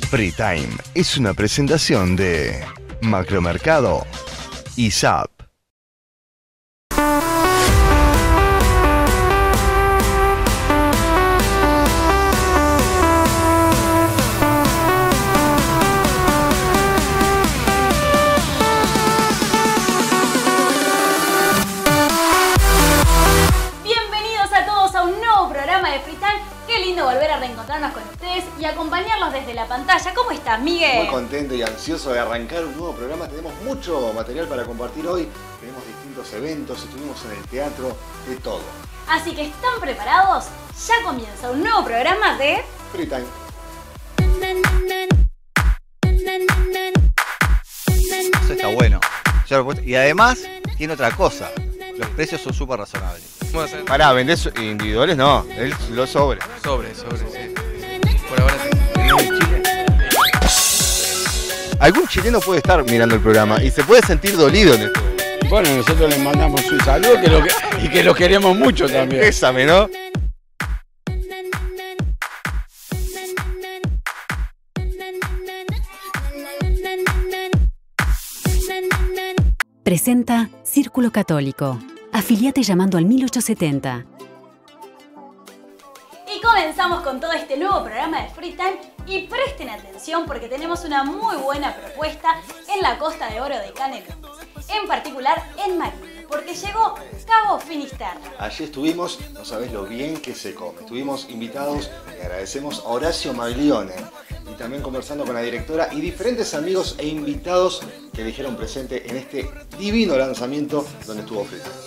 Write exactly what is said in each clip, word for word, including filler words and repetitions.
Free Time es una presentación de Macromercado y S A P. Volver a reencontrarnos con ustedes y acompañarlos desde la pantalla. ¿Cómo estás, Miguel? Muy contento y ansioso de arrancar un nuevo programa. Tenemos mucho material para compartir hoy. Tenemos distintos eventos, estuvimos en el teatro, de todo. Así que ¿están preparados? Ya comienza un nuevo programa de Free Time. Eso está bueno. Y además tiene otra cosa. Los precios son súper razonables. Pará, ¿vendés individuales? No, es los sobres. Sobre, sobre, sí. Por ahora sí. Algún chileno puede estar mirando el programa y se puede sentir dolido en esto. Bueno, nosotros les mandamos un saludo que lo que, y que lo queremos mucho también. Pésame, ¿no? Presenta Círculo Católico. Afiliate llamando al mil ochocientos setenta. Y comenzamos con todo este nuevo programa de Free Time. Y presten atención porque tenemos una muy buena propuesta en la Costa de Oro de Canelones. En particular en Mariña, porque llegó Cabo Finisterre. Allí estuvimos, no sabés lo bien que se come. Estuvimos invitados y agradecemos a Horacio Maglione. Y también conversando con la directora y diferentes amigos e invitados que dijeron presente en este divino lanzamiento donde estuvo Free Time.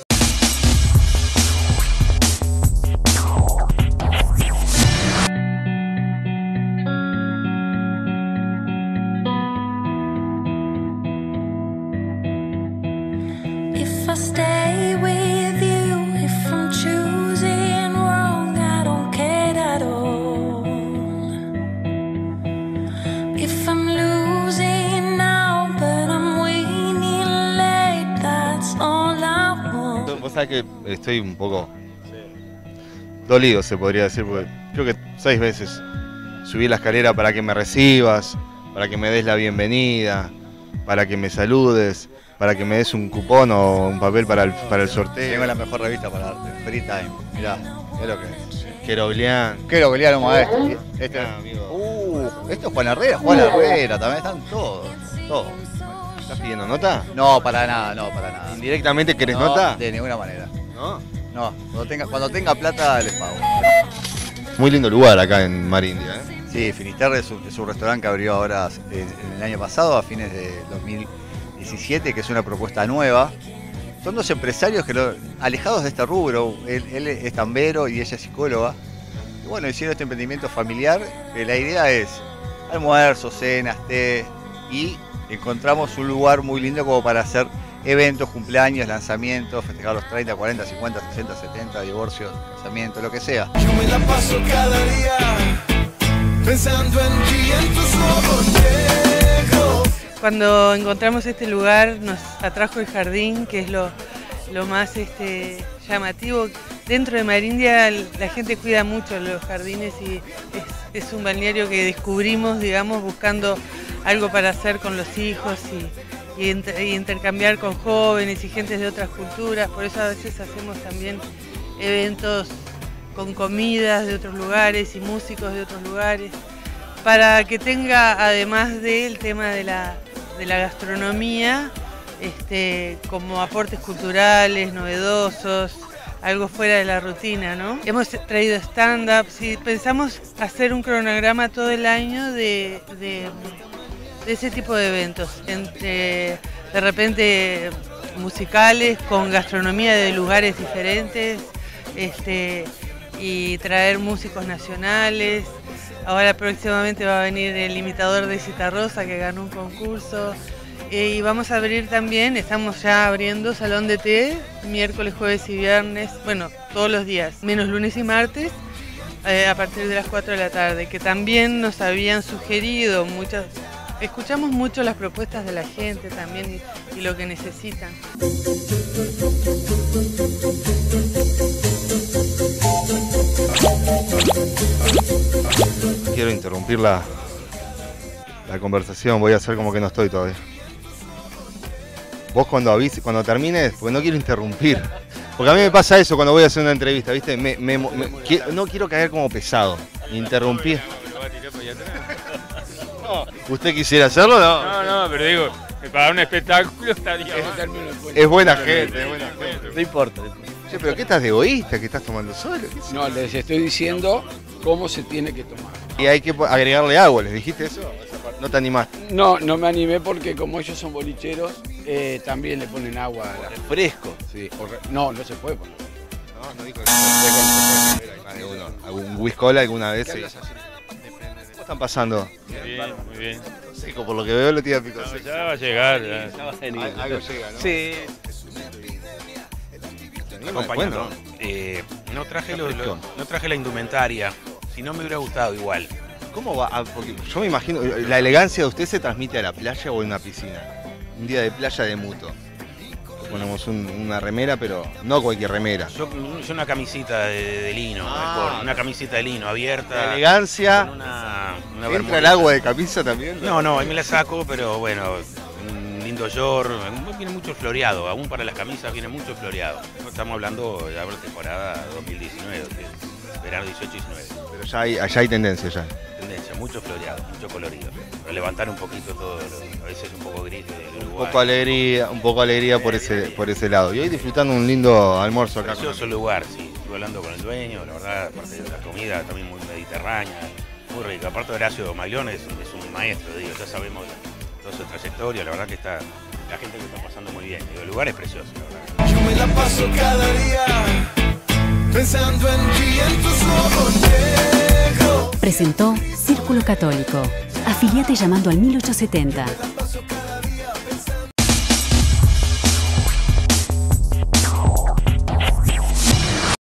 Que estoy un poco dolido, se podría decir, porque creo que seis veces subí la escalera para que me recibas, para que me des la bienvenida, para que me saludes, para que me des un cupón o un papel para el, para el sorteo. Tengo la mejor revista para darte, Free Time. Mirá, mirá lo que es. Queroblián. Queroblián, maestro. Este, ah, amigo. Uh, esto es Juan Herrera, Juan Herrera, también están todos, todos. ¿Estás pidiendo nota? No, para nada, no, para nada. ¿Indirectamente querés no, nota? De ninguna manera. ¿No? No, cuando tenga, cuando tenga plata les pago. Muy lindo lugar acá en Marindia, ¿eh? Sí, Finisterre es un, es un restaurante que abrió ahora en, en el año pasado, a fines de dos mil diecisiete, que es una propuesta nueva. Son dos empresarios que lo, alejados de este rubro. Él, él es tambero y ella es psicóloga. Y bueno, hicieron este emprendimiento familiar. Que la idea es almuerzos, cenas, té y encontramos un lugar muy lindo como para hacer eventos, cumpleaños, lanzamientos, festejar los treinta, cuarenta, cincuenta, sesenta, setenta, divorcios, casamientos, lo que sea. Yo me la paso cada día pensando en ti, en tus ojos negros. Cuando encontramos este lugar nos atrajo el jardín, que es lo, lo más este, llamativo. Dentro de Marindia la gente cuida mucho los jardines y es, es un balneario que descubrimos, digamos, buscando algo para hacer con los hijos y, y, inter, y intercambiar con jóvenes y gentes de otras culturas. Por eso a veces hacemos también eventos con comidas de otros lugares y músicos de otros lugares, para que tenga, además del tema de la, de la gastronomía, este, como aportes culturales, novedosos, algo fuera de la rutina, ¿no? Hemos traído stand-up, sí, pensamos hacer un cronograma todo el año de, de, de ese tipo de eventos, entre de repente musicales con gastronomía de lugares diferentes, este, y traer músicos nacionales. Ahora próximamente va a venir el imitador de Citarrosa que ganó un concurso. Eh, y vamos a abrir también, estamos ya abriendo salón de té, miércoles, jueves y viernes, bueno, todos los días, menos lunes y martes, eh, a partir de las cuatro de la tarde, que también nos habían sugerido muchas, escuchamos mucho las propuestas de la gente también y, y lo que necesitan. Quiero interrumpir la, la conversación, voy a hacer como que no estoy todavía. Vos cuando avises, cuando termines, porque no quiero interrumpir. Porque a mí me pasa eso cuando voy a hacer una entrevista, ¿viste? Me, me, me, quiero, no quiero caer como pesado, interrumpir. No, ¿usted quisiera hacerlo? No, no, no, pero digo, para un espectáculo estaría es, es buena gente, es buena gente. No importa. Che, pero ¿qué estás de egoísta? ¿Que estás tomando solo? No, les estoy diciendo cómo se tiene que tomar. Y hay que agregarle agua, ¿les dijiste eso? ¿No te animaste? No, no me animé porque como ellos son bolicheros, eh, también le ponen agua. A la... ¿Fresco? Sí. No, no se puede poner. No, no dijo eso. ¿Algún whisky cola alguna vez? Sí. ¿Cómo están pasando? Bien, muy bien. Seco, por lo que veo lo tiene pico. No, ya va a llegar. Ya, ya va a venir. Algo llega, ¿no? Sí. Acompañando. Eh, no, traje lo, lo, no traje la indumentaria, si no me hubiera gustado igual. ¿Cómo va? Ah, porque yo me imagino, ¿la elegancia de usted se transmite a la playa o en una piscina? Un día de playa de Muto. Ponemos un, una remera, pero no cualquier remera. Yo, yo una camisita de, de lino, ah, mejor, una camisita de lino abierta. La elegancia. Con una, una ¿Entra el agua de camisa también? No, no, ahí me la saco, pero bueno, un lindo short, viene mucho floreado, aún para las camisas viene mucho floreado. Estamos hablando ya de la temporada dos mil diecinueve, verano dieciocho diecinueve. Pero ya hay, allá hay tendencia ya. Tendencia, mucho floreado, mucho colorido. Para levantar un poquito todo, a veces un poco gris del Uruguay. Un poco alegría, un poco alegría por ese, por ese lado. Y hoy disfrutando un lindo almuerzo acá. Precioso lugar, sí. Estuve hablando con el dueño, la verdad, aparte de la comida también muy mediterránea, muy rica. Aparte de Horacio Maglione es, es un maestro, digo, ya sabemos toda su trayectoria, la verdad que está, la gente lo está pasando muy bien. Digo, el lugar es precioso, la verdad. Yo me la paso cada día pensando en ti, en tus ojos negros. Presentó Círculo Católico. Afiliate llamando al mil ochocientos setenta.